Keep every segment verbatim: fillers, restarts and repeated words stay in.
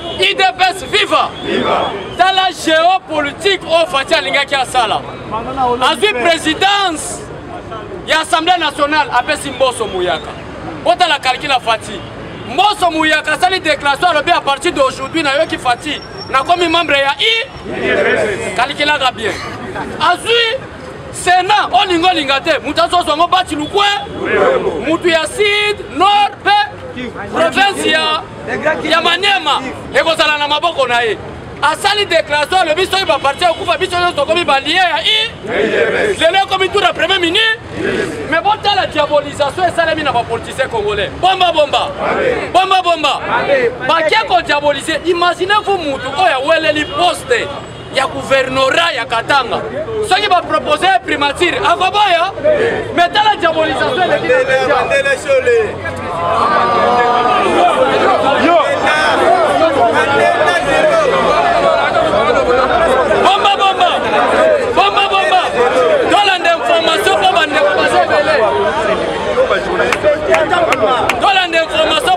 I D P S viva. Dans la géopolitique, au Fati Alinga qui a ça là. Azui présidence, il y a l'Assemblée nationale, appelle Mbosso Mouyaka. Quand on a calculé la Fati, Mbosso Mouyaka, ça les déclarations à partir d'aujourd'hui, n'a eu qui Fati. N'a comme membre ya I, calculé la bien. Azui, Sénat, on lingo lingate, Moutaso Songo Bati Lukwe, Moutou Yacide, Nord, Paix, province ya, ya Maniema, et qu'on s'en a maboko nae. A sali déclaration, le biso va partir au coup, le biso est comme balié ya I, le lait comme tout le premier ministre, mais bon, dans la diabolisation, et ça les mina politicien congolais. Bomba bomba, bomba bomba, bah qui a diabolisé? Imaginez-vous Moutou, oh ya ouelle li poste. Il y a gouvernorat, il y a Katanga. Ceux qui vont proposer primature, à Goboya, mais dans la diabolisation, elle est Bomba, bomba, bomba, bomba. Dans l'information, pour Dans l'information,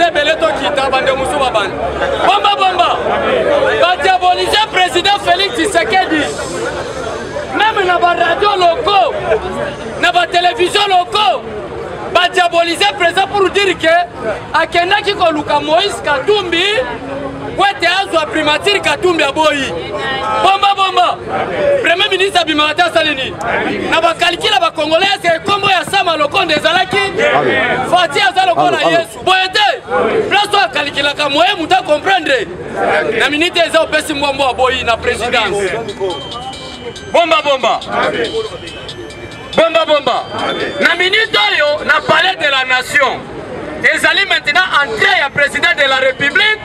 bomba, bomba. Va diaboliser le président Félix Tshisekedi. Même dans les radios locaux, dans les télévisions locaux, va diaboliser le président pour dire que à Kenya qui a Moïse Katumbi, ouais, azwa primature Katumbi aboyi. Bomba bomba. Premier ministre Abimata Salini. Na ba calcul ba congolais c'est comme ya sama lokonde ezalaki. Fati azalo kona Yesu. Boyete. Place toi calculer ka moyen muta comprendre. Na minute eza opesi mbombo aboyi na présidence. Bomba bomba. Bomba bomba. Na minute oyo na palais de la nation. Ils allaient maintenant entrer à président de la République.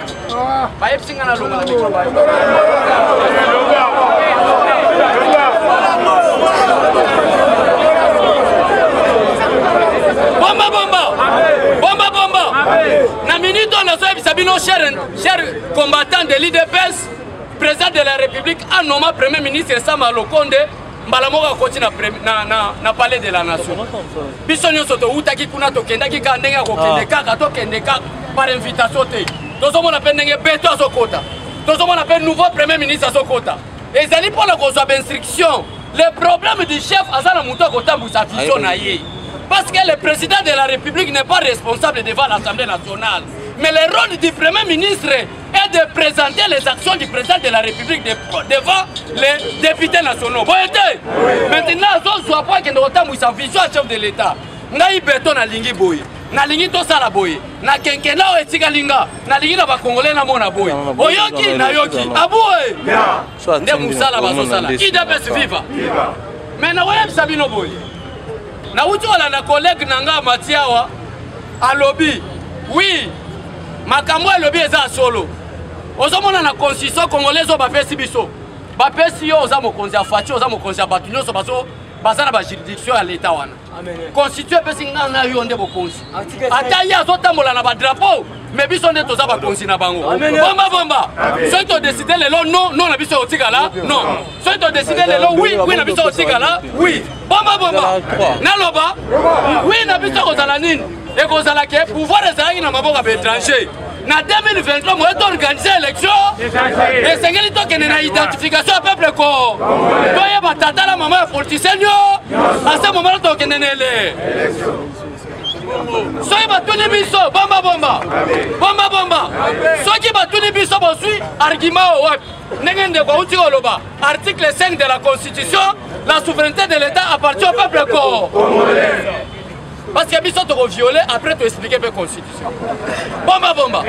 Bomba bomba, bomba bomba. Na minute on a fait Sabino cher cher combattant de l'I D P S, président de la République, a nommé premier ministre Sama Lokonde. Mbalamoka koti na na na na palais de la nation. Biso nyonso to utaki kuna to kendaki ka ndenga ko kendeka ka to kendeka par invitation te. Tozo mona pe ndenge beto azokota. Tozo mona pe nouveau premier ministre azokota. Et zali pour la cause d'instruction. Le problème du chef azala muto ko tambusa vision na ye. Parce que le président de la République n'est pas responsable devant l'Assemblée nationale. Mais le rôle du Premier ministre est de présenter les actions du président de la République devant les députés nationaux. Maintenant, on soit pas que nous avons sa vision à chef de l'État. Nous avons béton à Lingi Boy. Na lingi to sala boy. Na kenkena o etika linga. Na lingi na ba congolais na mona boy. Oyoki na yoki. Aboué. Nde musala bazo sala. I D P S viva. Mais na waya Sabino boy. Na uti wala na collègue nanga Matiawa a lobby. Oui. Makambo a lobby eza solo. Ozomona na constitution congolaise o ba pesi biso. Ba pesi yo oza mokonzi a Fati oza mokonzi a Batunyo so baso bazana ba juridiction à l'état wana. Constitution pesi ngana yo nde bokonzi. Ata ya zotambola na ba drapeau. Mais biso nde toza ba konzi na bango. Bomba bomba. Soit to décider le long non non na biso otika là. Non. Soit to décider le long oui oui na biso otika là. Oui. Bomba bomba. Naloba. Oui na biso kozala nini. Et kozala ke pouvoir ezalaki na maboko ya étranger. Na deux mille vingt-trois moi to organiser élection. Et sengeli to kene na identification peuple ko. Toye ba tata la maman politicien yo. À ce moment là to kene nele. Soki batuni biso bomba bomba bomba bomba soki batuni biso bosui argument o wapi ndenge ndeko uti oloba article cinq de la constitution la souveraineté de l'état appartient au peuple congolais parce que biso to violer après te expliquer la constitution bomba bomba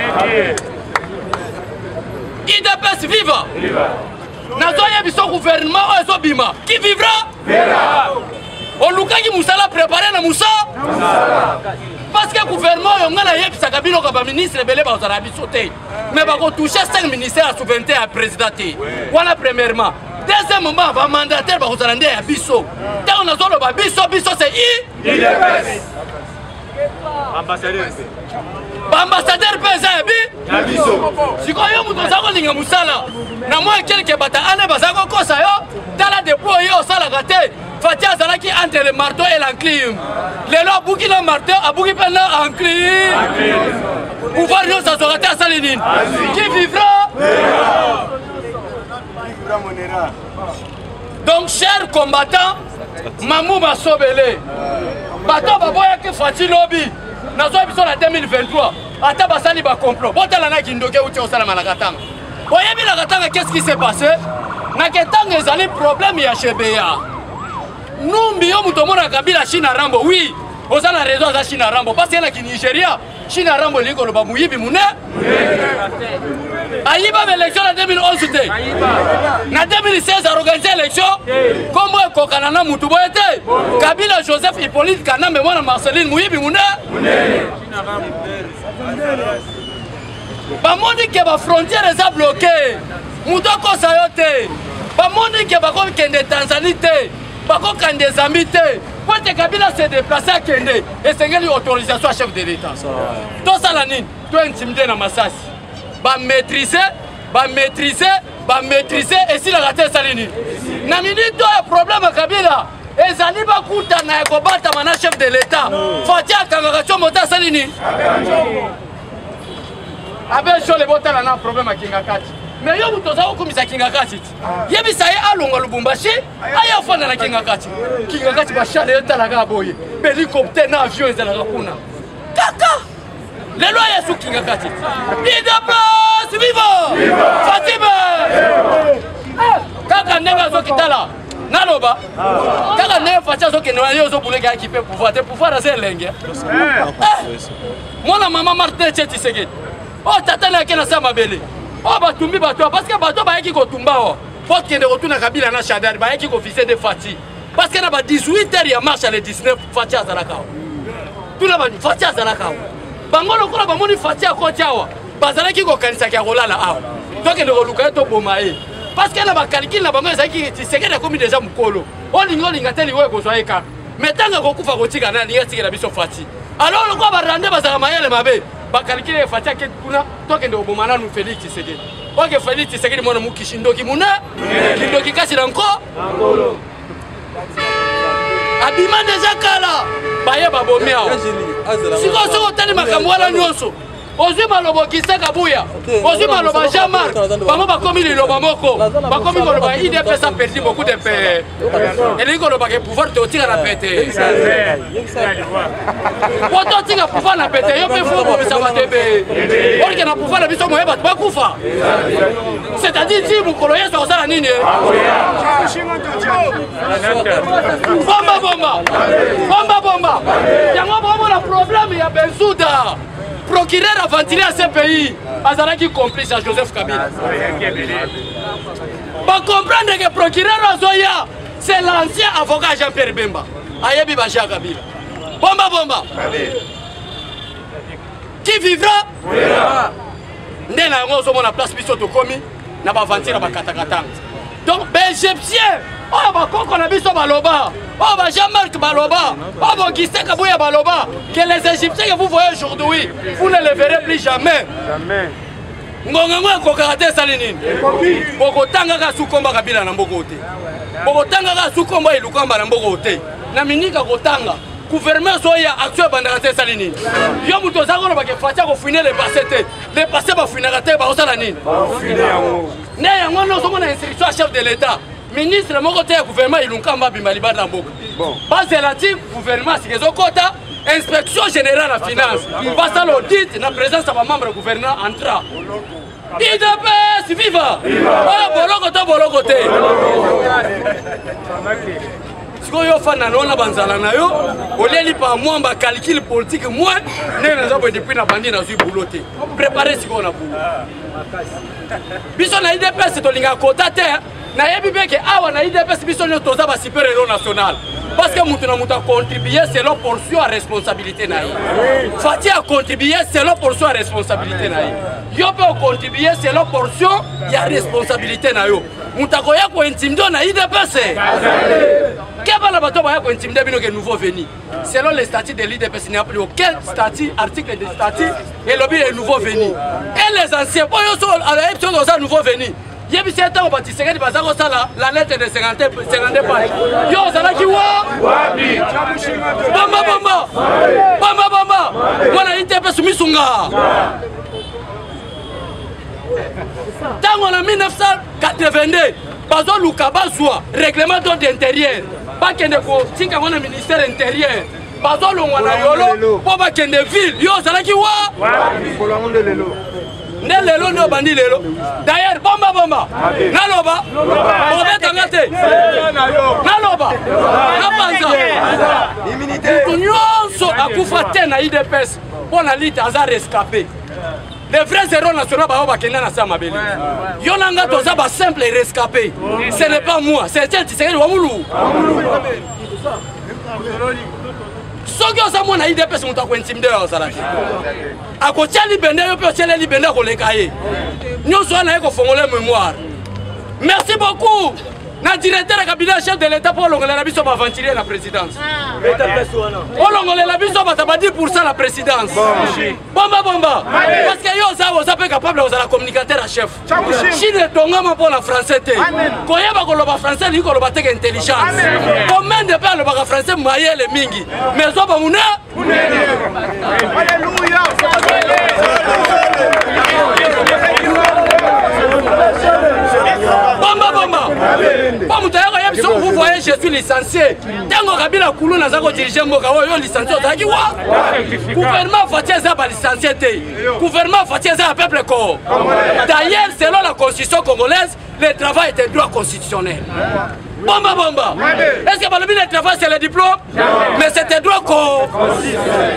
I D P S viva nazoya biso gouvernement o ezobima qui vivra verra. On luka qui musala préparé na musa parce que le gouvernement a yebisa kabilo ka ministre belé ba zala biso te mais ba ko toucher cinq ministères à souveraineté à président te voilà premièrement deuxièmement ba mandataire ba ko zala ndé ya biso te on a zolo ba biso biso c'est I D P S ambassadeur ba ambassadeur pesa bi ya biso siko yo muto zako linga musala na moi quelque bata ane bazako kosa yo tala dépôt yo sala gate Fati Azalaki entre le marteau et l'enclume. Les lois bouki le marteau, a bouki pendant l'enclume. Pouvoir nous s'assurer à Salinine. Qui vivra Donc, chers combattants, Mamou Masobele, Bato Baboya que Fati Lobby, Nazo épisode en deux mille vingt-trois, Ata Basali ba complot, Botalana Kindoke ou Tiosala Manakatanga. Voyez bien la Katanga, qu'est-ce qui s'est passé? Naketanga est allé problème ya Chebeya. Nous, Mbio Moutomona Kabila China Rambo, oui, on a la raison de China Rambo, parce qu'il y a qui Nigeria, China Rambo, l'École Bamouyi Bimoune. Aïba l'élection en deux mille onze. En deux mille seize, a organisé l'élection. Comment Kokanana Moutoboete, Kabila Joseph Hippolyte Kana, mais moi, Marceline Mouyi Bimoune. Bamondi que la frontière est bloquée. Moutoko Sayote. Bamondi que Bako Kende Tanzanie. Bako Kende Zambite. Quand Kabila s'est déplacé à Kende, et c'est une autorisation à chef de l'État. Tout ça, la nine, tout intimidé dans ma sasse. Ba maîtriser, ba maîtriser, ba maîtriser, et si la raté Salini. Na minute, il y a un problème à Kabila. Et Zali Bakuta na Ekobata, mana chef de l'État. Fatia Kangaracho Mota Salini. Avec chaud les bottes, il y a un problème à Kingakati. Mais yo mutoza okumisa Kingakati. Yebi saye alonga Lubumbashi, aya fana na Kingakati. Kingakati bashale yetalaga boye. Hélicoptère na avion ezalaka kuna. Kaka. Les lois sont Kingakati. Ida place viva. Fatima. Kaka nega zo kitala. Naloba. Kaka nega facha zo kenwa yo zo bulega équipe pouvoir te pouvoir aser lenge. Moi la maman Martin Tshisekedi. Oh tata na kena sama bele. Oh batumbi bato parce que bato ba yeki ko tumba o. Faut que de retourner Kabila na Chadar ba yeki ko officier de Fati. Parce que na ba dix-huit heures ya marche le dix-neuf Fati azalaka. Tout la ba Fati azalaka. Bango lokola ba moni Fati akotiawa. Bazalaki ko kanisa ki akolala awa. Donc de roluka to bomae. Parce que na ba calcul na bango ezaki Tshisekedi komi déjà mukolo. O lingo lingateli we ko zoeka. Metanga ko kufa ko tika na linga tika biso Fati. Alors le quoi ba rande bazaka mayele mabe. Bakaliki Fatia Ketuna, toke ndo bomana nu Félix Tshisekedi. Oke Félix Tshisekedi mwana mukishindoki muna, kindoki kasi lanko. Abima déjà kala, baye babomia. Siko soko tali makambo wala nyonso. Ozwi malobo Kisaka Buya, ozwi maloba Jean-Marc, bango bakomi liloba moko, bakomi maloba I D P S a perdu beaucoup de paix. Et les gars que pouvoir te tirer la pété. Pour te tirer pouvoir la pété, yo pe fou pour ça va te bé. Or que na pouvoir la biso moyeba ba kufa. C'est-à-dire si vous coloyez sur ça la nini. Bomba bomba. Bomba bomba. Yango bomba la problème il y a Bensouda. Procureur a ventilé à ce pays, Azalaki complice à Joseph Kabila. Pour comprendre que le procureur Azoya, c'est l'ancien avocat Jean-Pierre Bemba. Ayebi Bacha Kabila. Bomba bomba. Qui vivra? N'est là, on a la place Bissoto Komi, n'a pas ventilé à Katakatang. Donc, les Égyptiens, oh, bah, qu'on a vu sur Baloba, oh, bah, Jean-Marc Baloba, oh, bah, Gisèle Kabouya Baloba, que les Égyptiens que vous voyez aujourd'hui, vous ne les verrez plus jamais. Jamais. Ngonga Kokarate Salinine. Boko Tanga Sukomba Kabila Nambogote. Boko Tanga Sukomba et Lukamba Nambogote. Naminika Kotanga. Gouvernement soya actuel Bandarate Salinine. Yo Mutozako no bake fatia ko finir le passé. Le passé va finir te ba osalanine. Ne yango no somo na instruction chef de l'État. Ministre moko te gouvernement ilunkamba bimaliba na mboka. Bon. Base relative gouvernement sikezo kota inspection générale à finance. Basa l'audit na présence de membre gouvernement entra. I D P S viva. Oh boloko to boloko te. Si vous fana na banzala na yo, oleli pa mwamba calcul politique moi, ne na zabo depuis na bandi na zui bouloté. Préparez si on a boulot. Biso na I D P S to linga kota te, na yebi beke awa na I D P S biso nyo toza ba super héros national. Parce que mutu na mutu a contribué selon portion à responsabilité na yi. Fati a contribué selon portion à responsabilité na yi. Yo peut contribuer selon portion ya responsabilité na yo. Mutu akoya ko intimider na I D P S. Qu'est-ce que vous avez nouveau venu? Selon les statuts de l'I D P S, il n'y a plus aucun statut, article de statut, et le est nouveau venu. Et les anciens, pour eux, ils sont nouveau venus. Il y a eu sept ans, la lettre de cinquante pages. Yo, ça va qui wa? Bamba, bamba! Bamba, bamba! Voilà, l'I D P S, Missunga! Tant en mille neuf cent quatre-vingt-deux, bazo luka bazwa règlement d'intérieur. Pas que ne ministère intérieur. Bazo longwana yolo, pour pas qu'il ville. Yo, ça qui wa? Ne lelo no bandi lelo. D'ailleurs, bomba bomba. Naloba. Bomba tangate. Naloba. Napanza. Immunité. Nyonso akufa tena I D P S. Pour la lutte à rescapé. Les vrais héros nationaux ba ba kenda na sama bele. Yo nanga toza ba simple rescapé. Ce n'est pas moi, c'est un Tshisekedi wa mulu. Soki osamwa na I D P S mutu akointimide ya ozalaki akotia libende yo mpe otiele libende akoleka ye nyonso wana ye kofongola mémoire. Merci beaucoup na directeur ya cabinet chef de l'état mpo olongolela biso baaventurier na présidence olongolela biso bato ba dix pour cent na présidence bomba bomba parce que yo oza oza mpe capable ozala communicateur ya chef chine etongama mpo na français te koyeba koloba français lingi koloba teke intelligence komende mpe alobaka français mayele mingi mais ozo bamune bomba bomba pas mutayako yeb so vous voyez je suis licencié tango kabila kulu naza ko diriger mboka oyo licencié ozaki wa gouvernement fatia za ba licencié te gouvernement fatia za peuple ko d'ailleurs selon la constitution congolaise le travail est un droit constitutionnel. Bomba bomba. Est-ce que balobi le travail c'est le diplôme mais c'est un droit constitutionnel.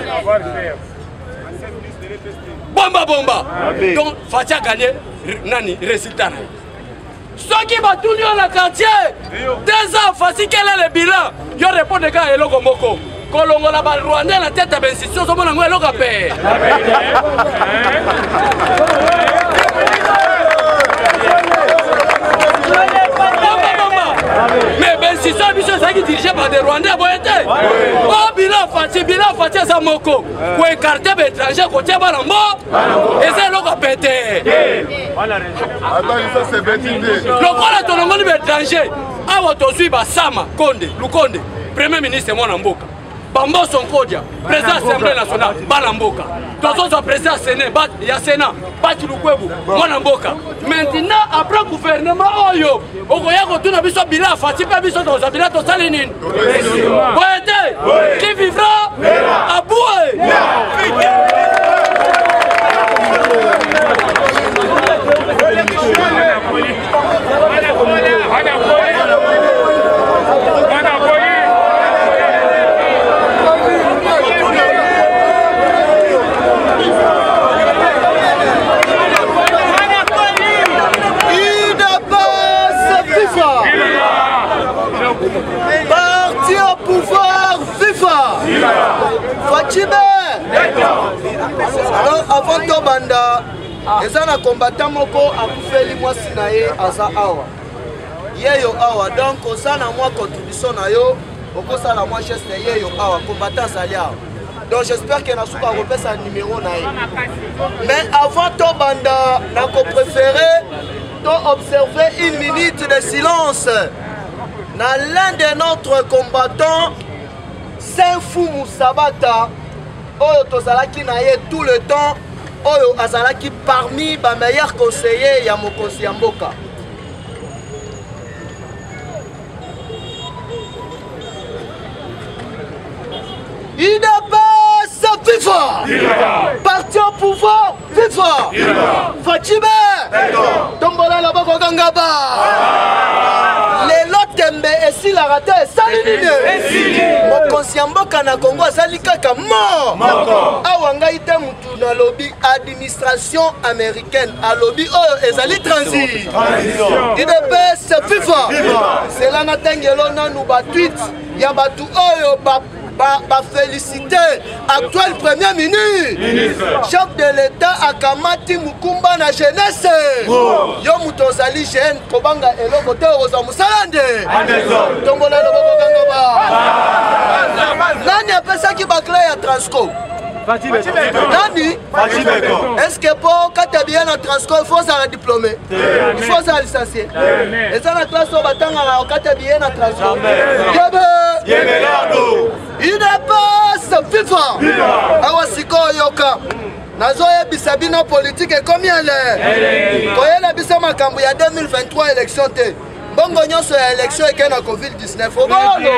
Bomba bomba. Donc fatia gagner nani résultat. Ceux qui battent tout dans le quartier, deux ans, facile, quel est le bilan? Yo répond des gars et l'eau moko. Kolongo la balle rwandais la tête à ben si on a un l'eau capé. Mais ben si ça, c'est qui dirigé par des Rwandais, oh bilan facile, bilan facile ça moko. Pour écarter les étrangers côté balambo, et c'est l'eau capé. Attends, ça c'est bête idée. Le quoi ton nom de étranger? Ah, on suit Sama Konde, Lukonde, Premier ministre Mwanamboka. Bambo Sonkodia, président de l'Assemblée nationale, Balamboka. Tous autres présidents Sénat, il y a Sénat, Bati Lukwebu, Mwanamboka. Maintenant, après le gouvernement, Oyo, Ogoya Kotuna Biso Bila, Fatipa Biso Zabila Tosalinine. Qui vivra à Boué. Parti au pouvoir, FIFA Fatime. Alors avant to banda eza na combattant moko akufeli mwasi na ye aza awa yeyo awa donc oza na mwa contribution na yo okosala mwa geste yeyo awa combattant azali awa donc j'espère que nasuka kopesa numéro na ye mais avant to banda nako préféré to observer une minute de silence na l'un de notre combattant Saint-Fou Moussabata oyo tozalaki na ye tout le temps oyo azalaki parmi ba meilleurs conseillers ya mokonzi ya mboka. I D P S FIFA parti au pouvoir FIFA Fatime tombola la bako kangaba lelo tembe esi la raté sali nini mokonzi ya mboka na Congo azali kaka mort awa ngai te mutu na lobby administration américaine a lobby oyo ezali transit I D P S FIFA c'est là na tengelo nanu ba tweet ya batu oyo ba ba féliciter actuel premier ministre chef de l'état akamati mukumba na jeunesse yo mutozali jeune kobanga eloko te oza musalande tombola loboko kanga ba nani apesaki bakle ya Transco nani est-ce que pour quand bien na Transco il faut ça diplômé il faut ça licencié et ça na classe au batanga quand bien na Transco I D P S FIFA awa siko yoka nazo yebisa bino politique comme elle est makambo ya deux mille vingt-trois élection te bongo nyonso ya élection eke na covid dix-neuf obolo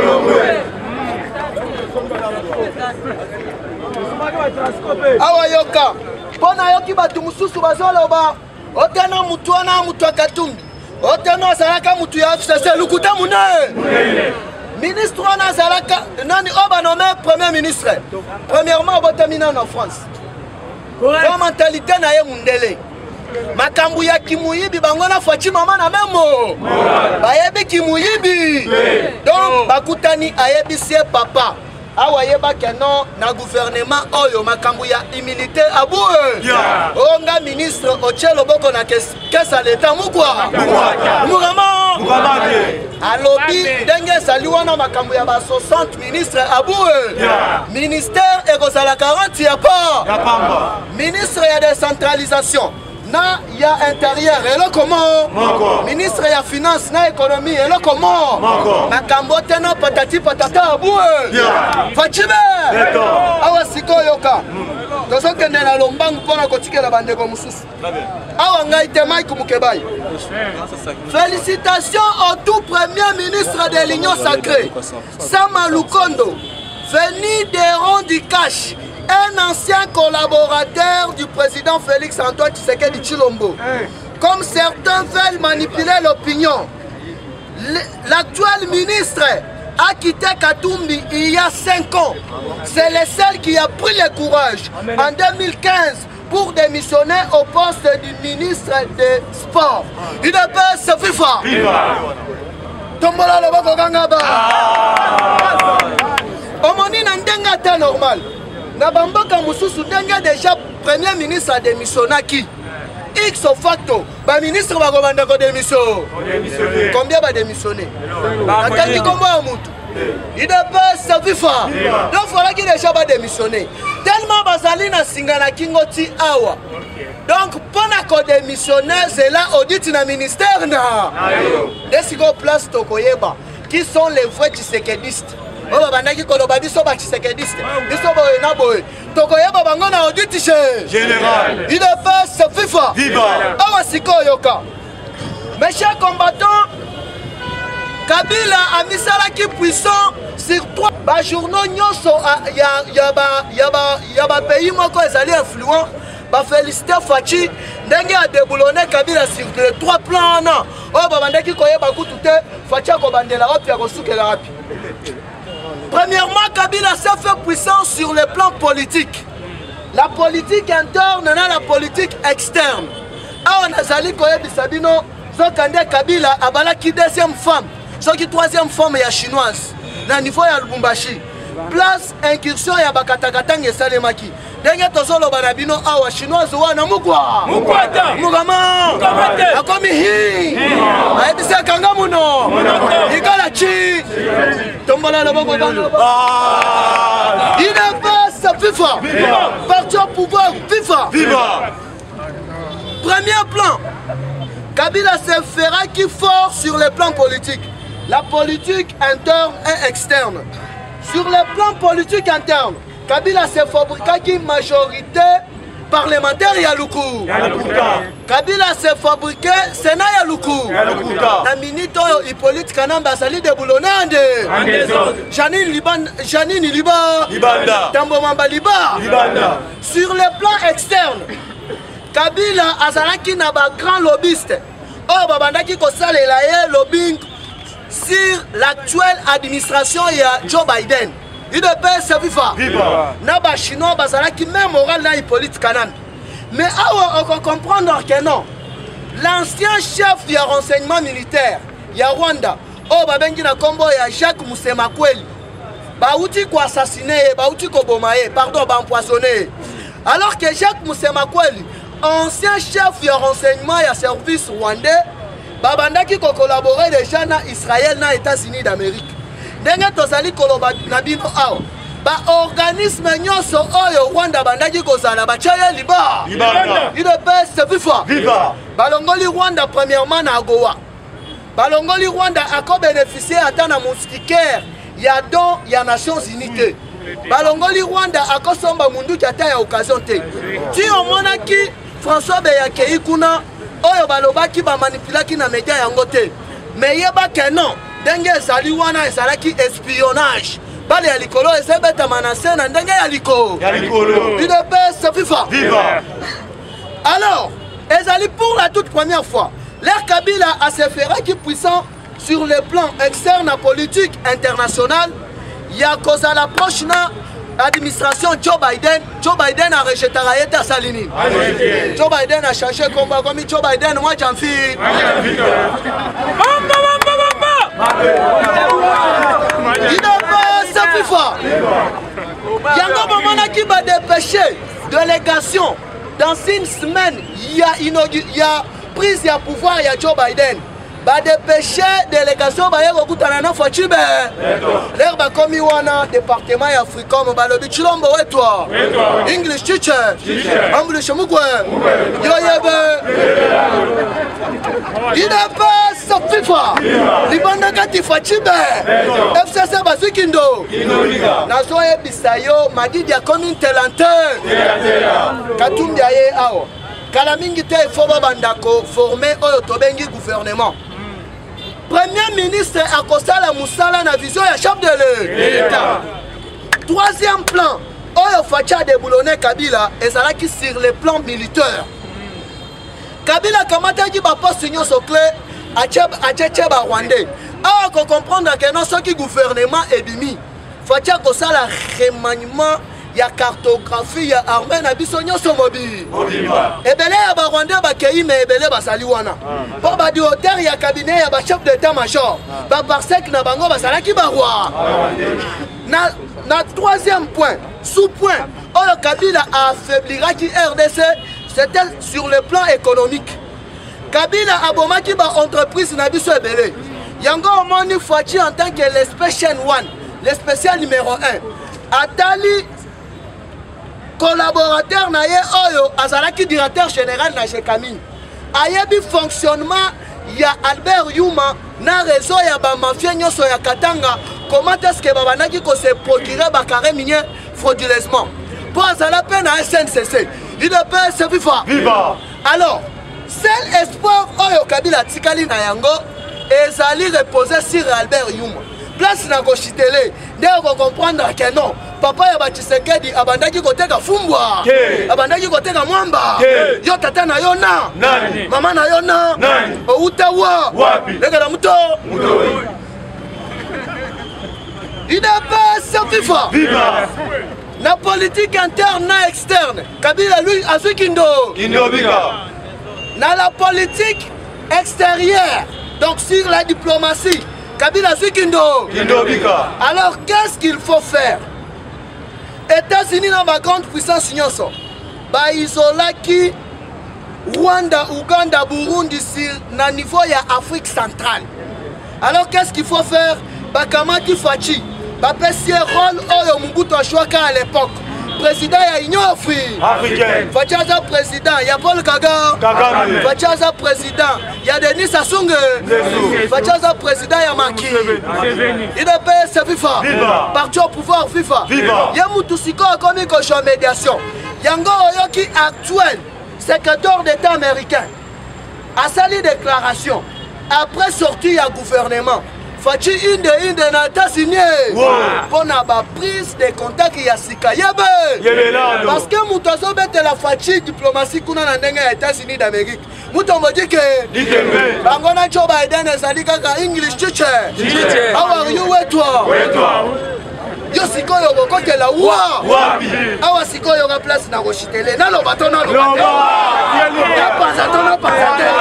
awa yoka mpona yoki bato mosusu bazoloba otena mutu wana mutu akatumbi otena azalaka mutu ya fcc lukuta mune ministre wana azalaka nani oyo banome premier ministre premièrement obotami nano en france po mentalité na ye mundele makambo ya kimuyibi bango na faci mama na memo bayebi kimuyibi donc bakutani ayebisi ye papa awa yebaki non na gouvernement oyo makambo ya immunité abue onga ministre otie loboko na kesa leta mukwa mukama alobi ndenge ezali wana makambo ya ba soixante ministre abue ministère ekozala quarante ya pa ministre ya décentralisation na ya intérieur eloko mo ministre ya finance na économie eloko mo makambo te na patati patata abue facibe awa sikoyo ka tozokende na lombangu mpona kotikela bandeko mosusu awa ngai te Mike Mukebai. Félicitations au tout premier ministre de l'Union sacrée Sama Lukondo, venu des ronds du cash, un ancien collaborateur du président Félix Antoine Tshisekedi Tshilombo. Comme certains veulent manipuler l'opinion, l'actuel ministre a quitté Katumbi il y a cinq ans. C'est le seul qui a pris le courage en deux mille quinze pour démissionner au poste du ministre des Sports. Il est pas ce FIFA. Tombola le bako gangaba. Omoni nandenga ta normal. Na bamboka mususu denga déjà premier ministre a démissionné qui? X facto, ba ministre va commander ko démission. Combien va démissionner? Attendez combien mutu? Il dépasse sa FIFA. Donc il faudra qu'il déjà va démissionner. Tellement bazali na singana kingoti awa. Donc pendant qu'on démissionner, c'est là audit na ministère na. Desigo place tokoyeba. Qui sont les vrais tshisekedistes? Oh bandaki koloba biso ba tshisekediste. Biso boye na boye. Tokoyeba bango na audit général. Il dépasse sa FIFA. Viva. Awa sikoyoka. Mes chers combattants, Kabila a mis ça là qui puissant sur trois ba journaux nyoso ya ya ba ya ba ya ba pays moko ezali influent ba féliciter Faci ndenge a déboulonné Kabila sur les trois plans na oh ba bandaki koyeba kutu te Faci ko bandela rapi ko sukela rapi. Premièrement, Kabila s'est fait puissant sur le plan politique. La politique interne et la politique externe. Ah on a zali koyebi sabino zokande Kabila abala ki deuxième femme. Ce qui troisième forme est chinoise. Na niveau ya Lubumbashi. Place incursion ya bakatakatang et salemaki. Dengue tozolo banabino awa chinoise wana mukwa. Mukwata. Mugama. Mukamate. Akomi hi. Aebisa kanga muno. Ikala chi. Tombola le boko dans. Ah. Il est pas FIFA. Viva. Parti au pouvoir. FIFA. Viva. Premier plan. Kabila se fera qui fort sur le plan politique. La politique interne et externe. Sur le plan politique interne, Kabila s'est fabriqué une majorité parlementaire Yaluku. Kabila s'est fabriqué Sénat Yaluku. La minute Hippolyte Kanamba sali de Boulonande. Janine Liban, Janine Liba. Tambo Mamba Liba. Sur le plan externe, Kabila azalaki na ba grand lobbyiste. Oh babandaki ko salela ye lobbying sur l'actuelle administration il y a Joe Biden. Il ne peut se vivre. Naba chinois bazala qui même moral na Hippolyte Kanambi. Mais on peut comprendre que non. L'ancien chef du renseignement militaire, il y a Rwanda. Oh babengi na kombo ya Jacques Musemakweli. Ba outi ko assassiner, ba outi ko bomaye, pardon, ba empoisonner. Alors que Jacques Musemakweli, ancien chef du renseignement et service rwandais, babandaki ko collaborer déjà na Israël na États-Unis d'Amérique. Denga tozali koloba na bino aw. Ba organisme nyonso oyo Rwanda bandaki ko zala ba chaya liba. Il est best viva. Viva. Balongoli Rwanda premièrement na Goa. Balongoli Rwanda a ko bénéficier ata na moustiquaire ya don ya Nations Unies. Balongoli Rwanda a ko somba mundu ata ya occasion te. Ti omona ki François Beyakei kuna oyo balobaki bamanipulaki na média yango te mais yebake non ndenge ezali wana ezalaki espionnage bale ya likolo ezebetama na se na ndenge ya likolo U D P S FIFA. Alors ezali pour la toute première fois l'ère Kabila a se fait qui puissant sur le plan externe politique international. Il y a cause à l'approche na administration Joe Biden. Joe Biden a rejeté Rayeta Salini. Joe Biden a changé combat comme Joe Biden, moi j'en fais. Il n'a pas sa FIFA. Il y a un moment qui va dépêcher délégation. Dans une semaine, il y a une il y a prise de pouvoir, il y a Joe Biden. Va dépêcher délégation, va y avoir beaucoup de Fachibe. L'air va comme il y a un département africain, va le bichilombo et toi. English teacher. English mugwe. Yo yebe. Il n'a pas sa FIFA. Libanda kati Fachibe. F C C Bazukindo. Nazo ebisayo, madi dia comme un talenteur. Katumbi aye ao. Kalamingi te il faut bandako former au tobengi gouvernement. Premier ministre a costé la Moussala na vision ya chef de l'État. Troisième plan, Oyo Facha de Boulonné Kabila et ça qui sur le plan militaire. Kabila kamata dit ba poste union soclé a Tcheb a Tcheb a Rwandais. Ah qu'on comprendre que non ce qui gouvernement est bimi. Facha costé la remaniement. Il y a cartographie, il y a armée, na bisonyo somobi. Ebele ya ba Rwanda ba kei mais ebele ba saliwana. Pour ba di hauteur il y a cabinet, il y a ba chef d'état major. Ba parsec na bango ba salaki ba roi. Na na troisième point, sous-point, Oyo Kabila a affaiblira qui R D C, c'était sur le plan économique. Kabila a bomaki ba entreprise na biso ebele. Yango omoni Fachi en tant que le special one, le spécial numéro un. Atali collaborateur na ye oyo azalaki directeur général na Jekami ayebi fonctionnement ya Albert Yuma na réseau ya ba mafia nyoso ya Katanga comment est-ce que babanaki ko se procurer ba carré minier frauduleusement pour azala peine à S N C C il ne peut se vivre viva alors seul espoir oyo Kabila tikali na yango ezali reposer sur Albert Yuma place na koshitele ndio ko comprendre que non papa ya Bachisekedi abandaki koteka fumbwa abandaki koteka mwamba yo tata na yo na mama na yo na utawa wapi legala muto il n'a pas sa FIFA viva la politique interne na externe Kabila lui azukindo indobika na la politique extérieure donc sur la diplomatie Kabila azukindo indobika alors qu'est-ce qu'il faut faire? États-Unis dans ma grande puissance nyonso ba isolaki Rwanda, Ouganda, Burundi sur na niveau ya Afrique centrale. Alors qu'est-ce qu'il faut faire? Bakamaki Fachi ba pesi rôle oyo Mobutu Ashwaka à l'époque président ya Union africaine. Fachi aza président ya Paul Kagame. Fachi aza président ya Denis Sassou Nguesso. Fachi aza président ya Macky. Il ne peut se FIFA. Parti au pouvoir FIFA. Ya mutu siko akomi ko jeu médiation. Yango oyoki actuel secrétaire d'État américain a sali déclaration après sortie ya gouvernement. Fachi une de une de nata signé pour na ba prise de contact ya sika yebe parce que mutozo bete la Fachi diplomatie kuna na ndenge ya États-Unis d'Amérique muto mo dit que bango na Joe Biden ezali kaka English teacher how are you wetwa yo sikoyo kokotela wa awa sikoyo ga place na koshitele na lo bato na lo ya panza tona panza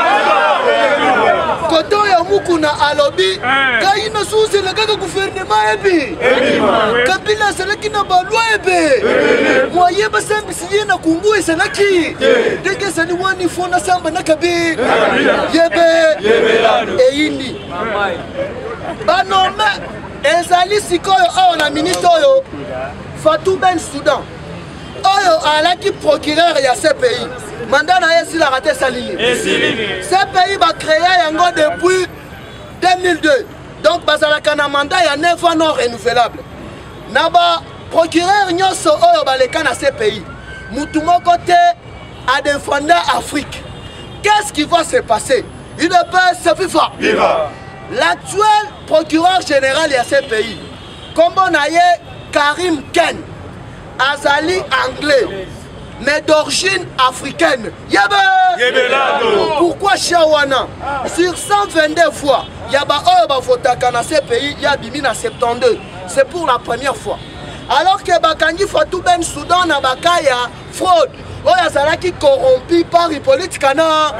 koto ya mukuna alobi kai na susi la kaka gouvernement ebi Kabila selaki na balwa ebe moye basambi siye na kungu eselaki deke sani wani fona samba na kabi yebe eyini banome ezali sikoyo awa na ministre oyo Fatou Ben Soudan oyo alaki procureur ya ce pays mandat na yesi la raté Salini ce pays va créer yango depuis deux mille deux donc bazalaka na mandat ya neuf ans non renouvelable na ba procureur nyonso oyo baleka na ce pays mutu moko te a défendre Afrique qu'est-ce qui va se passer? U D P S, FIFA. Viva. L'actuel procureur général de ce pays, comme on a eu Karim Ken, Azali anglais, mais d'origine africaine. Yaba. Pourquoi Shawana? Sur cent vingt-deux fois, Yaba Oba Fotaka dans ce pays, Yabimi dans soixante-douze. C'est pour la première fois. Alors que Bakangi Fatou Ben Soudan na Bakaya fraude. Oya Zalaki corrompu par Hippolyte Kana.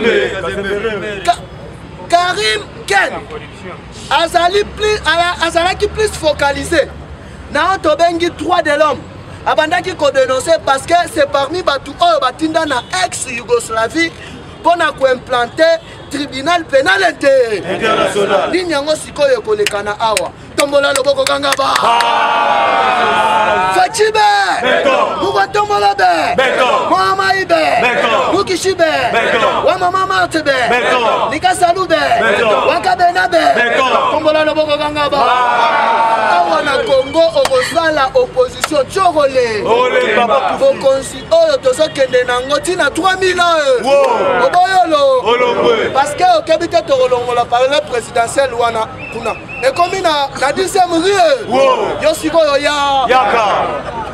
Karim Ken Azali plus Azalaki plus focalisé. Na Tobengi droit de l'homme. Abandaki ko dénoncer parce que c'est parmi Batou Oyo Batinda na ex-Yougoslavie pour implanter tribunal pénal international. Ninyango sikoyo kolekana awa. Tombola loboko kangaba. Fachibe. Mugo tombola be. Mama ibe. Mukishibe. Wa mama matebe. Nika salube. Wakabena be. Tombola loboko kangaba. Awa na Congo okosala opposition chokole. Ole papa bokonsi oyo tozokende nango tina trois mille ans. Oboyolo. Olongwe. Parce que au Québec to rolongola par le présidentiel wana kuna. Et comme na na dixième rue. Yo sikoyo ya. Yaka.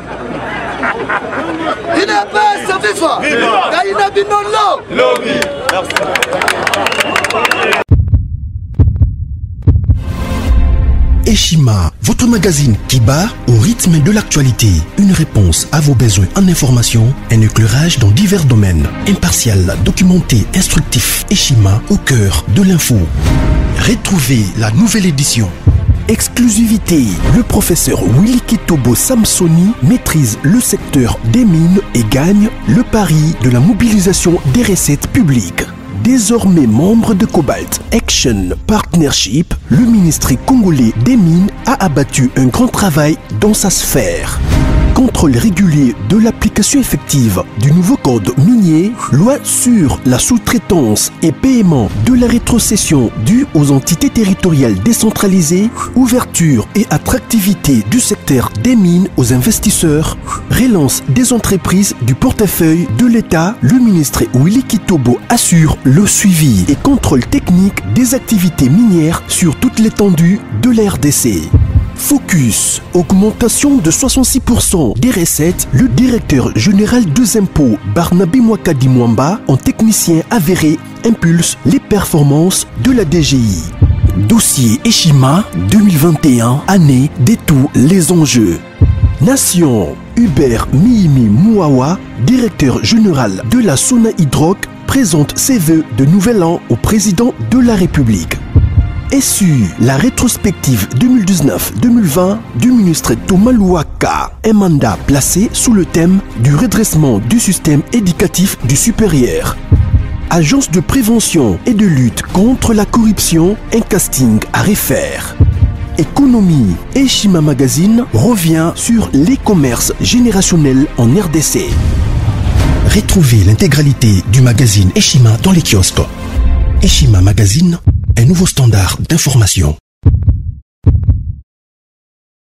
Il n'est pas ce FIFA. Il n'a pas de lobby. Merci. Eshima, votre magazine qui bat au rythme de l'actualité. Une réponse à vos besoins en information, un éclairage dans divers domaines. Impartial, documenté, instructif. Eshima au cœur de l'info. Retrouvez la nouvelle édition. Exclusivité, le professeur Willy Kitobo Samsoni maîtrise le secteur des mines et gagne le pari de la mobilisation des recettes publiques. Désormais membre de Cobalt Action Partnership, le ministère congolais des Mines a abattu un grand travail dans sa sphère. Contrôle régulier de l'application effective du nouveau code minier, loi sur la sous-traitance et paiement de la rétrocession due aux entités territoriales décentralisées, ouverture et attractivité du secteur des mines aux investisseurs, relance des entreprises du portefeuille de l'État, le ministre Willy Kitobo assure le suivi et contrôle technique des activités minières sur toute l'étendue de la R D C. Focus, augmentation de soixante-six pour cent des recettes, le directeur général des impôts Barnabé Mwakadi Mwamba, en technicien avéré, impulse les performances de la D G I. Dossier Eshima deux mille vingt et un, année de tous les enjeux. Nation, Hubert Mihimi Mouawa, directeur général de la Sona Hydroc, présente ses vœux de nouvel an au président de la République. Et sur la rétrospective deux mille dix-neuf deux mille vingt du ministre Thomas Louaka, un mandat placé sous le thème du redressement du système éducatif du supérieur. Agence de prévention et de lutte contre la corruption, un casting à refaire. Économie, Eshima Magazine revient sur les commerces générationnels en R D C. Retrouvez l'intégralité du magazine Eshima dans les kiosques. Eshima Magazine, un nouveau standard d'information.